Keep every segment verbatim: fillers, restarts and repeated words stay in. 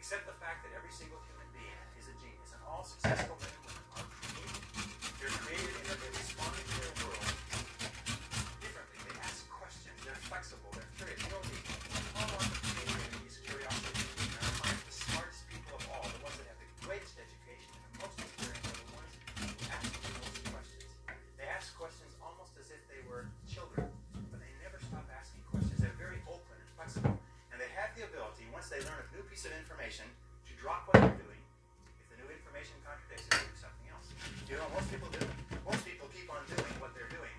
accept the fact that every single human being is a genius, and all successful men and women are created. They're created in that they respond to their world differently. They ask questions. They're flexible. They're curious. You know, the hallmark of creativity is curiosity. And I find the smartest people of all, the ones that have the greatest education and the most experience, are the ones who ask the most questions. They ask questions almost as if they were children, but they never stop asking questions. They're very open and flexible. And they have the ability, once they learn a new piece of information, to drop what they're doing. If the new information contradicts it, they do something else. You know what most people do? Most people keep on doing what they're doing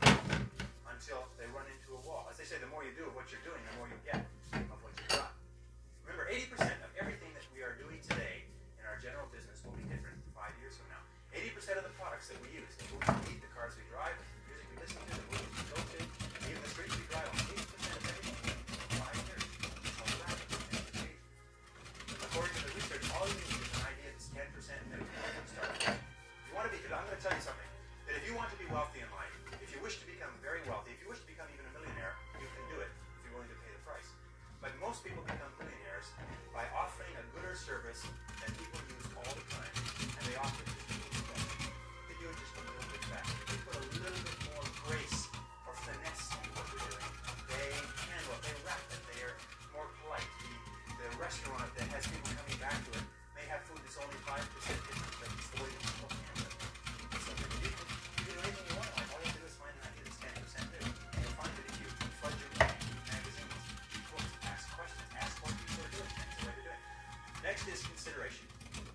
until they run into a wall. As they say, the more you do of what you're doing, the more you get of what you've got. Remember, eighty percent of everything that we are doing today in our general business will be different five years from now. eighty percent of the products that we use, the food we eat, the cars we drive, the music we listen to, the movies we go to, even the streets we drive on, eighty percent of everything in five years. How rapid things change. According to the research, all you need is an idea that's ten percent minimum. Start with that. If you want to be, I'm going to tell you something, that if you want to be wealthy in life, if you wish to become very wealthy, if you wish to become even a millionaire, you can do it if you're willing to pay the price. But most people become millionaires by offering a good or service that people use all the time, and they offer it just a little bit better. They do it just a little bit faster. They put a little bit more grace or finesse into what they're doing. They handle it, they wrap it, they are more polite. The, the restaurant that has people coming back to it may have food that's only five percent different, but it's the way that people handle it. So you can, you can do anything you want in life. All you have to do is find an idea that's ten percent new. And you'll find it if you flood your mind, magazines, books, ask questions, ask what people are doing, and the way they're doing it. Next is consideration.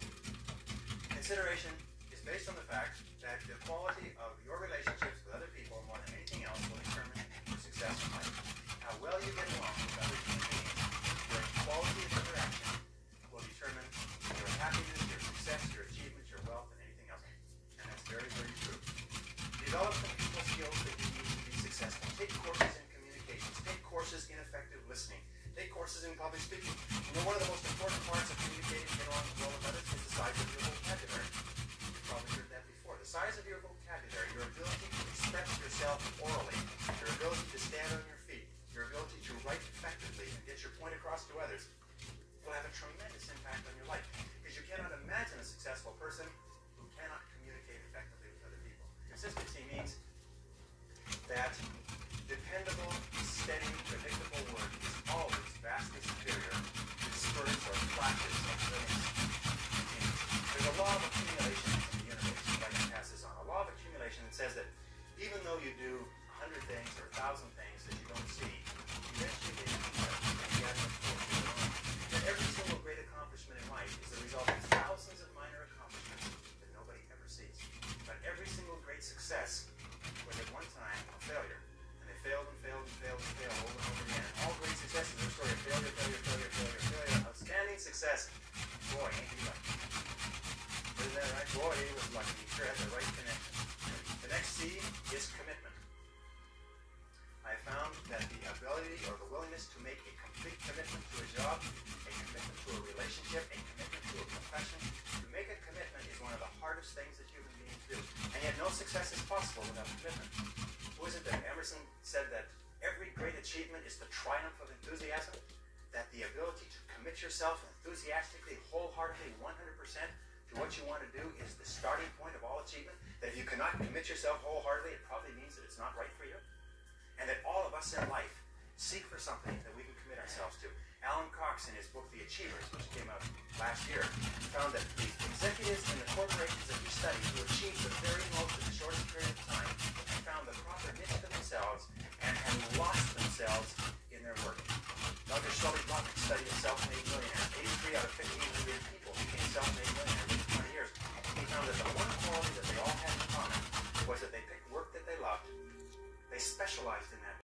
Consideration is based on the fact that the quality of your relationships with other people, more than anything else, will determine your success in life. How well you get along with other human beings, your quality of interaction will determine your happiness, your success, your achievements, your wealth, and anything else. And that's very, very true. Develop the people skills that you need to be successful. Take courses in communications. Take courses in effective listening. Take courses in public speaking. You know, one of the most important parts of communicating and getting along well with others is the size of your vocabulary. You've probably heard that before. The size of your vocabulary, your ability to express yourself orally, your ability to stand on your feet, your ability to write effectively and get your point across to others, will have a tremendous impact on your life. Because you cannot imagine a successful person who cannot communicate effectively with other people. Consistency means that dependable, steady, predictable work is always vastly superior to spurts or flashes of brilliance. There's a law of accumulation in the universe. I'd like to pass this on. A law of accumulation that says that even though you do a hundred things or a thousand things that you don't see, eventually they accumulate and you have that every single great accomplishment in life is the result of thousands of minor accomplishments that nobody ever sees. But every single great success was at one time a failure. And they failed and failed and failed and failed over and over again. And all great successes are a story of failure, failure, failure, failure, failure. Outstanding success. Boy, ain't he lucky. Isn't that right? Boy, he was lucky. He sure had the right connection. The next C is commitment. I found that the ability or the willingness to make a complete commitment to a job, a commitment to a relationship, a commitment to a profession, to make a commitment is one of the hardest things that human beings do. And yet no success is possible without commitment. Who is it that Emerson said that every great achievement is the triumph of enthusiasm? That the ability to commit yourself enthusiastically, wholeheartedly, one hundred percent to what you want to do is the starting point of all achievement? That if you cannot commit yourself wholeheartedly, it probably means that it's not right for you? And that all of us in life seek for something that we can commit ourselves to. Alan Cox, in his book, The Achievers, which came out last year, found that the executives in the corporations that he studied who achieved the very most in the shortest period of time found the proper niche for themselves and had lost themselves in their work. Doctor Shelley Rockett studied a self-made millionaire. eighty-three out of fifteen hundred people became self-made millionaires.